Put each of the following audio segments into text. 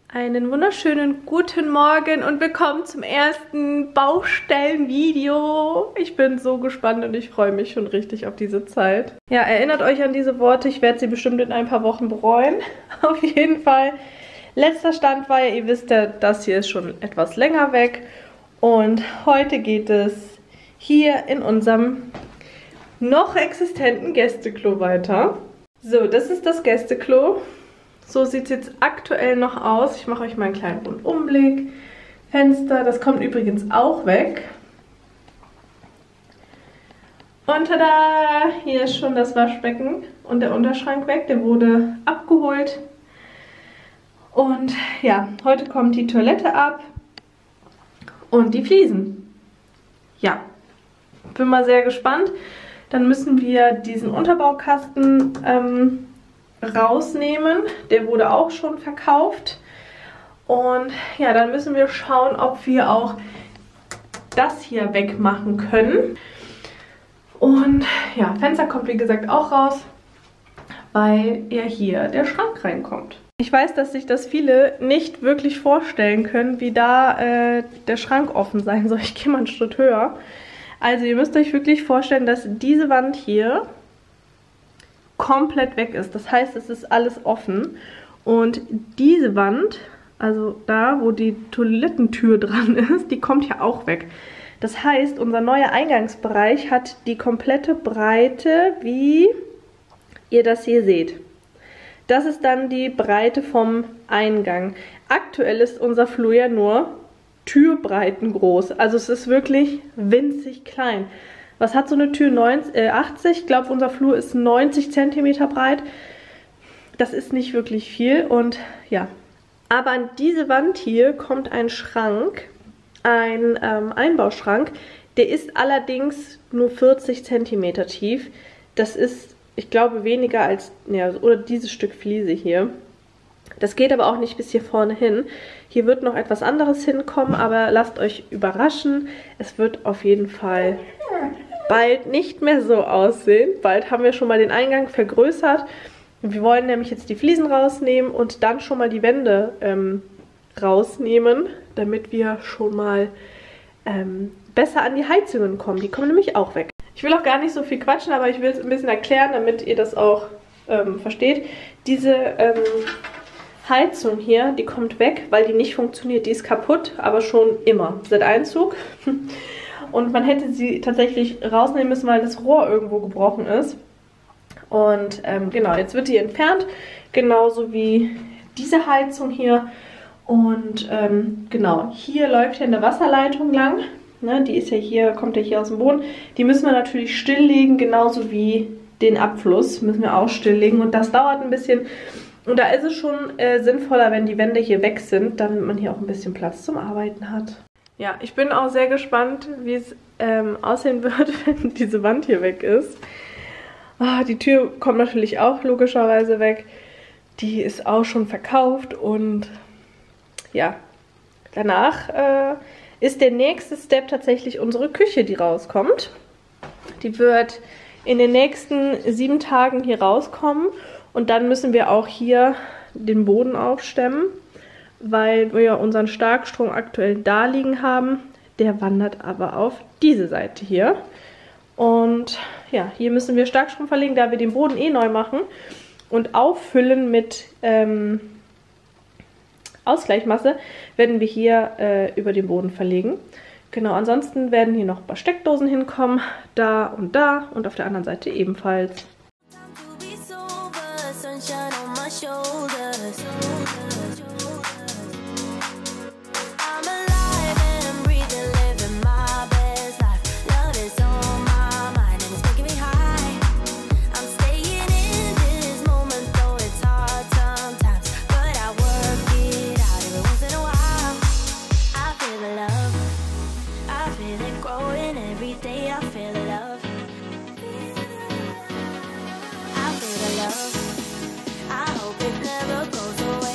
Einen wunderschönen guten Morgen und willkommen zum ersten Baustellenvideo. Ich bin so gespannt und ich freue mich schon richtig auf diese Zeit. Ja, erinnert euch an diese Worte, ich werde sie bestimmt in ein paar Wochen bereuen. Auf jeden Fall. Letzter Stand war ja, ihr wisst ja, das hier ist schon etwas länger weg. Und heute geht es hier in unserem noch existenten Gästeklo weiter. So, das ist das Gästeklo. So sieht es jetzt aktuell noch aus. Ich mache euch mal einen kleinen Rundumblick. Fenster, das kommt übrigens auch weg. Und tada! Hier ist schon das Waschbecken und der Unterschrank weg. Der wurde abgeholt. Und ja, heute kommt die Toilette ab und die Fliesen. Ja, bin mal sehr gespannt. Dann müssen wir diesen Unterbaukasten rausnehmen. Der wurde auch schon verkauft. Und ja, dann müssen wir schauen, ob wir auch das hier wegmachen können. Und ja, Fenster kommt wie gesagt auch raus, weil ja hier der Schrank reinkommt. Ich weiß, dass sich das viele nicht wirklich vorstellen können, wie da der Schrank offen sein soll. Ich gehe mal einen Schritt höher. Also ihr müsst euch wirklich vorstellen, dass diese Wand hier komplett weg ist. Das heißt, es ist alles offen. Und diese Wand, also da, wo die Toilettentür dran ist, die kommt ja auch weg. Das heißt, unser neuer Eingangsbereich hat die komplette Breite, wie ihr das hier seht. Das ist dann die Breite vom Eingang. Aktuell ist unser Flur ja nur Türbreiten groß. Also es ist wirklich winzig klein. Was hat so eine Tür? 80? Ich glaube, unser Flur ist 90 cm breit. Das ist nicht wirklich viel und ja. Aber an diese Wand hier kommt ein Schrank, ein Einbauschrank. Der ist allerdings nur 40 cm tief. Das ist, ich glaube, weniger als, ja, oder dieses Stück Fliese hier. Das geht aber auch nicht bis hier vorne hin. Hier wird noch etwas anderes hinkommen, aber lasst euch überraschen. Es wird auf jeden Fall bald nicht mehr so aussehen. Bald haben wir schon mal den Eingang vergrößert. Wir wollen nämlich jetzt die Fliesen rausnehmen und dann schon mal die Wände rausnehmen, damit wir schon mal besser an die Heizungen kommen. Die kommen nämlich auch weg. Ich will auch gar nicht so viel quatschen, aber ich will es ein bisschen erklären, damit ihr das auch versteht. Diese Heizung hier, die kommt weg, weil die nicht funktioniert. Die ist kaputt, aber schon immer, seit Einzug. Und man hätte sie tatsächlich rausnehmen müssen, weil das Rohr irgendwo gebrochen ist. Und genau, jetzt wird die entfernt, genauso wie diese Heizung hier. Und genau, hier läuft ja eine Wasserleitung lang. Ne, die ist ja hier, kommt ja hier aus dem Boden. Die müssen wir natürlich stilllegen, genauso wie den Abfluss müssen wir auch stilllegen. Und das dauert ein bisschen. Und da ist es schon sinnvoller, wenn die Wände hier weg sind, damit man hier auch ein bisschen Platz zum Arbeiten hat. Ja, ich bin auch sehr gespannt, wie es aussehen wird, wenn diese Wand hier weg ist. Oh, die Tür kommt natürlich auch logischerweise weg. Die ist auch schon verkauft und ja, danach ist der nächste Step tatsächlich unsere Küche, die rauskommt. Die wird in den nächsten 7 Tagen hier rauskommen und dann müssen wir auch hier den Boden aufstemmen, weil wir unseren Starkstrom aktuell da liegen haben. Der wandert aber auf diese Seite hier. Und ja, hier müssen wir Starkstrom verlegen, da wir den Boden eh neu machen. Und auffüllen mit Ausgleichmasse werden wir hier über den Boden verlegen. Genau, ansonsten werden hier noch ein paar Steckdosen hinkommen, da und auf der anderen Seite ebenfalls. I hope it never goes away.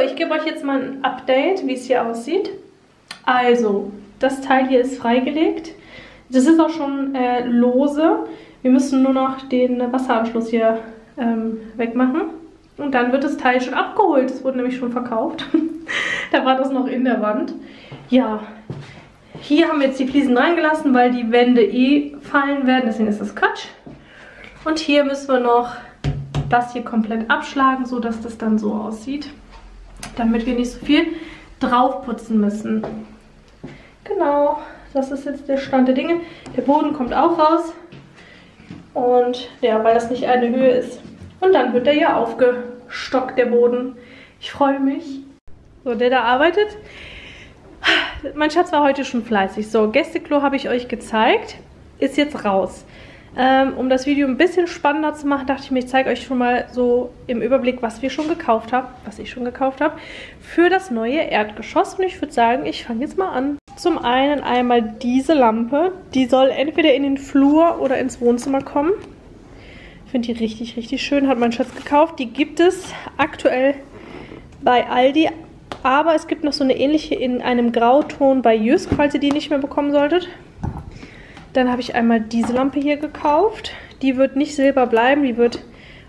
ich gebe euch jetzt mal ein Update, wie es hier aussieht. Also, das Teil hier ist freigelegt. Das ist auch schon lose. Wir müssen nur noch den Wasseranschluss hier wegmachen. Und dann wird das Teil schon abgeholt. Es wurde nämlich schon verkauft. Da war das noch in der Wand. Ja, hier haben wir jetzt die Fliesen reingelassen, weil die Wände eh fallen werden. Deswegen ist das Quatsch. Und hier müssen wir noch das hier komplett abschlagen, sodass das dann so aussieht. Damit wir nicht so viel drauf putzen müssen. Genau, das ist jetzt der Stand der Dinge. Der Boden kommt auch raus. Und ja, weil das nicht eine Höhe ist. Und dann wird der hier aufgestockt, der Boden. Ich freue mich. So, der da arbeitet. Mein Schatz war heute schon fleißig. So, Gästeklo habe ich euch gezeigt. Ist jetzt raus. Um das Video ein bisschen spannender zu machen, dachte ich mir, ich zeige euch schon mal so im Überblick, was wir schon gekauft haben, was ich schon gekauft habe, für das neue Erdgeschoss. Und ich würde sagen, ich fange jetzt mal an. Zum einen einmal diese Lampe. Die soll entweder in den Flur oder ins Wohnzimmer kommen. Ich finde die richtig, richtig schön. Hat mein Schatz gekauft. Die gibt es aktuell bei Aldi. Aber es gibt noch so eine ähnliche in einem Grauton bei Jysk, falls ihr die nicht mehr bekommen solltet. Dann habe ich einmal diese Lampe hier gekauft. Die wird nicht silber bleiben, die wird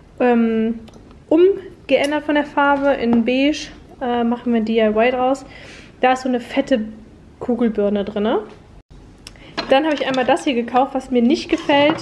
umgeändert von der Farbe in beige. Machen wir DIY draus. Da ist so eine fette Kugelbirne drin. Dann habe ich einmal das hier gekauft, was mir nicht gefällt.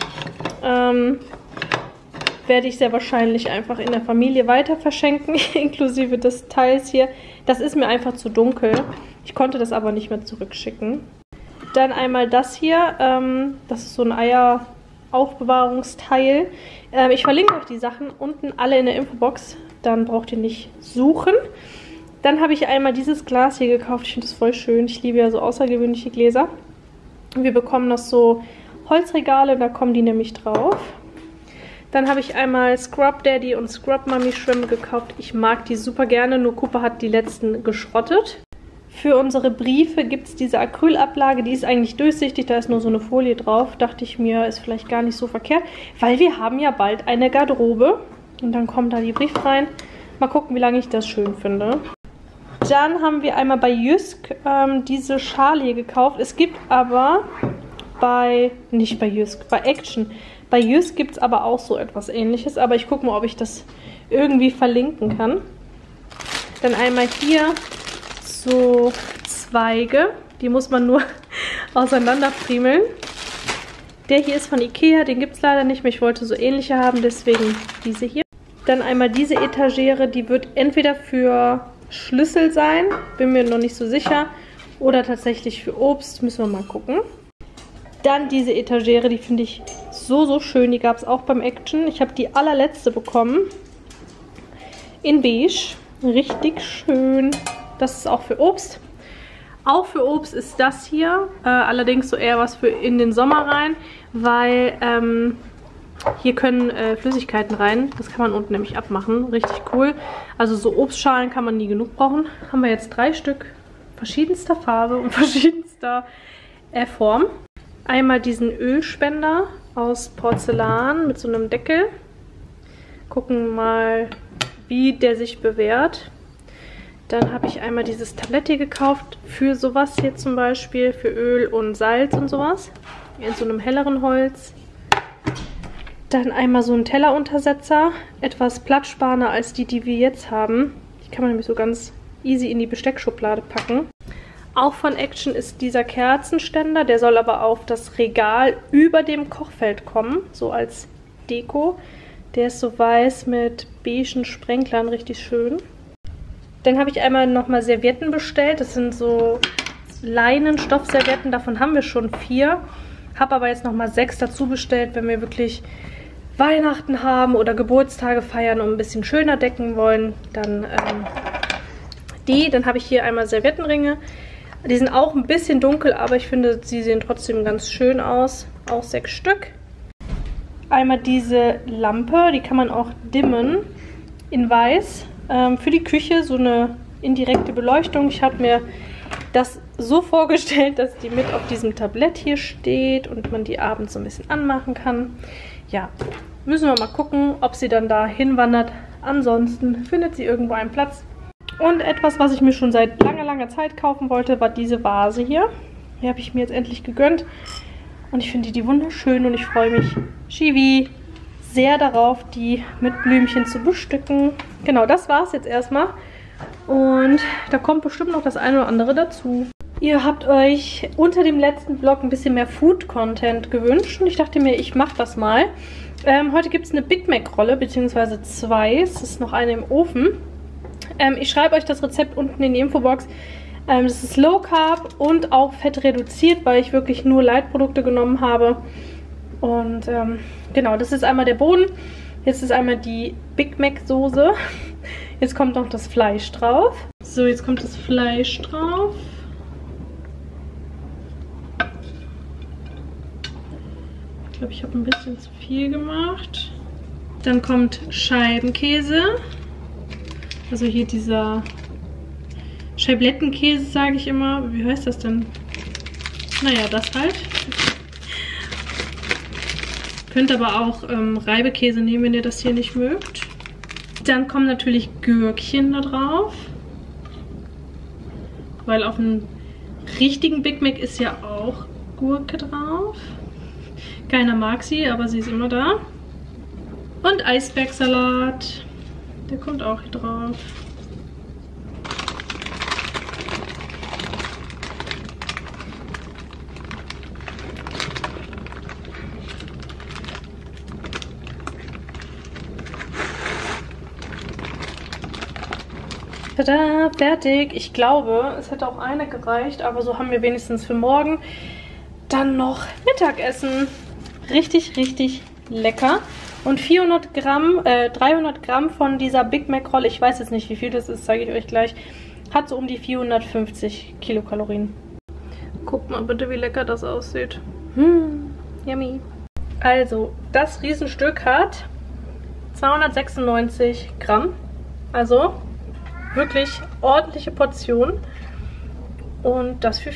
Werde ich sehr wahrscheinlich einfach in der Familie weiter verschenken, inklusive des Teils hier. Das ist mir einfach zu dunkel. Ich konnte das aber nicht mehr zurückschicken. Dann einmal das hier, das ist so ein Eieraufbewahrungsteil. Ich verlinke euch die Sachen unten alle in der Infobox, dann braucht ihr nicht suchen. Dann habe ich einmal dieses Glas hier gekauft, ich finde das voll schön, ich liebe ja so außergewöhnliche Gläser. Wir bekommen noch so Holzregale, da kommen die nämlich drauf. Dann habe ich einmal Scrub Daddy und Scrub Mummy Schwämme gekauft. Ich mag die super gerne, nur Cooper hat die letzten geschrottet. Für unsere Briefe gibt es diese Acrylablage, die ist eigentlich durchsichtig, da ist nur so eine Folie drauf. Dachte ich mir, ist vielleicht gar nicht so verkehrt, weil wir haben ja bald eine Garderobe. Und dann kommen da die Briefe rein. Mal gucken, wie lange ich das schön finde. Dann haben wir einmal bei Jysk diese Schale hier gekauft. Es gibt aber nicht bei Jysk, bei Action. Bei Jysk gibt es aber auch so etwas Ähnliches, aber ich gucke mal, ob ich das irgendwie verlinken kann. Dann einmal hier so Zweige, die muss man nur auseinanderfriemeln. Der hier ist von Ikea, den gibt es leider nicht mehr. Ich wollte so ähnliche haben, deswegen diese hier. Dann einmal diese Etagere, die wird entweder für Schlüssel sein, bin mir noch nicht so sicher, oder tatsächlich für Obst, müssen wir mal gucken. Dann diese Etagere, die finde ich so, so schön, die gab es auch beim Action. Ich habe die allerletzte bekommen, in beige, richtig schön. Das ist auch für Obst. Auch für Obst ist das hier. Allerdings so eher was für in den Sommer rein, weil hier können Flüssigkeiten rein. Das kann man unten nämlich abmachen. Richtig cool. Also so Obstschalen kann man nie genug brauchen. Haben wir jetzt 3 Stück verschiedenster Farbe und verschiedenster Form. Einmal diesen Ölspender aus Porzellan mit so einem Deckel. Gucken mal, wie der sich bewährt. Dann habe ich einmal dieses Tablett hier gekauft für sowas hier zum Beispiel, für Öl und Salz und sowas. In so einem helleren Holz. Dann einmal so ein Telleruntersetzer, etwas platzsparender als die wir jetzt haben. Die kann man nämlich so ganz easy in die Besteckschublade packen. Auch von Action ist dieser Kerzenständer, der soll aber auf das Regal über dem Kochfeld kommen, so als Deko. Der ist so weiß mit beigen Sprenklern, richtig schön. Dann habe ich einmal nochmal Servietten bestellt. Das sind so Leinen-Stoffservietten. Davon haben wir schon 4. Habe aber jetzt nochmal 6 dazu bestellt, wenn wir wirklich Weihnachten haben oder Geburtstage feiern und ein bisschen schöner decken wollen. Dann Dann habe ich hier einmal Serviettenringe. Die sind auch ein bisschen dunkel, aber ich finde, sie sehen trotzdem ganz schön aus. Auch 6 Stück. Einmal diese Lampe, die kann man auch dimmen in weiß. Für die Küche so eine indirekte Beleuchtung. Ich habe mir das so vorgestellt, dass die mit auf diesem Tablett hier steht und man die abends so ein bisschen anmachen kann. Ja, müssen wir mal gucken, ob sie dann da hinwandert. Ansonsten findet sie irgendwo einen Platz. Und etwas, was ich mir schon seit langer Zeit kaufen wollte, war diese Vase hier. Die habe ich mir jetzt endlich gegönnt. Und ich finde die wunderschön und ich freue mich, Shivi, sehr darauf, die mit Blümchen zu bestücken. Genau, das war es jetzt erstmal. Und da kommt bestimmt noch das eine oder andere dazu. Ihr habt euch unter dem letzten Vlog ein bisschen mehr Food-Content gewünscht. Und ich dachte mir, ich mache das mal. Heute gibt es eine Big Mac-Rolle, beziehungsweise 2. Es ist noch eine im Ofen. Ich schreibe euch das Rezept unten in die Infobox. Das ist Low Carb und auch fettreduziert, weil ich wirklich nur Leitprodukte genommen habe. Und genau, das ist einmal der Boden. Jetzt ist einmal die Big Mac Soße. Jetzt kommt noch das Fleisch drauf. So, jetzt kommt das Fleisch drauf. Ich glaube, ich habe ein bisschen zu viel gemacht. Dann kommt Scheibenkäse. Also hier dieser Scheiblettenkäse, sage ich immer. Wie heißt das denn? Naja, das halt. Könnt aber auch Reibekäse nehmen, wenn ihr das hier nicht mögt. Dann kommen natürlich Gürkchen da drauf. Weil auf einem richtigen Big Mac ist ja auch Gurke drauf. Keiner mag sie, aber sie ist immer da. Und Eisbergsalat. Der kommt auch hier drauf. Tada, fertig. Ich glaube, es hätte auch eine gereicht, aber so haben wir wenigstens für morgen dann noch Mittagessen. Richtig, richtig lecker. Und 300 Gramm von dieser Big Mac Rolle, ich weiß jetzt nicht, wie viel das ist, zeige ich euch gleich, hat so um die 450 Kilokalorien. Guckt mal bitte, wie lecker das aussieht. Yummy. Also, das Riesenstück hat 296 Gramm. Also wirklich ordentliche Portion. Und das für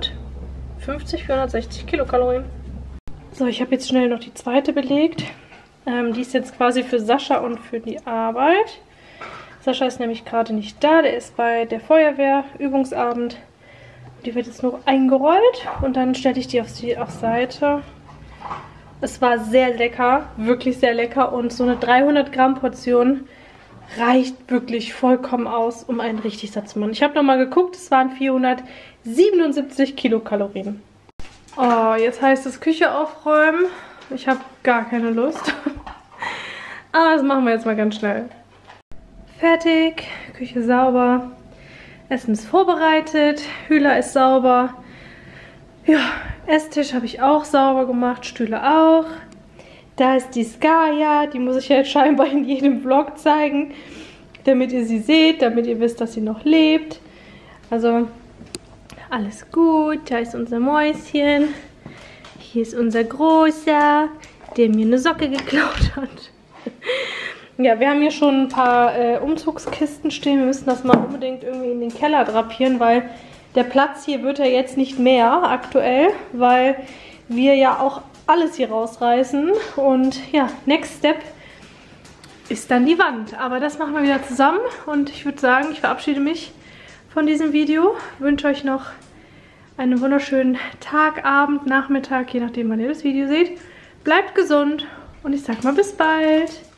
460 Kilokalorien. So, ich habe jetzt schnell noch die zweite belegt. Die ist jetzt quasi für Sascha und für die Arbeit. Sascha ist nämlich gerade nicht da. Der ist bei der Feuerwehr, Übungsabend. Die wird jetzt noch eingerollt und dann stelle ich die auf Seite. Es war sehr lecker, wirklich sehr lecker. Und so eine 300 Gramm Portion reicht wirklich vollkommen aus, um einen richtig satt zu machen. Ich habe nochmal geguckt, es waren 477 Kilokalorien. Oh, jetzt heißt es Küche aufräumen. Ich habe gar keine Lust. Aber das machen wir jetzt mal ganz schnell. Fertig, Küche sauber. Essen ist vorbereitet, Hühler ist sauber. Ja, Esstisch habe ich auch sauber gemacht, Stühle auch. Da ist die Skaya, die muss ich ja jetzt scheinbar in jedem Vlog zeigen, damit ihr sie seht, damit ihr wisst, dass sie noch lebt. Also alles gut, da ist unser Mäuschen. Hier ist unser Großer, der mir eine Socke geklaut hat. Ja, wir haben hier schon ein paar Umzugskisten stehen. Wir müssen das mal unbedingt irgendwie in den Keller drapieren, weil der Platz hier wird ja jetzt nicht mehr aktuell, weil wir ja auch alles hier rausreißen. Und ja, next step ist dann die Wand. Aber das machen wir wieder zusammen. Und ich würde sagen, ich verabschiede mich von diesem Video. Wünsche euch noch einen wunderschönen Tag, Abend, Nachmittag, je nachdem, wann ihr das Video seht. Bleibt gesund und ich sag mal bis bald.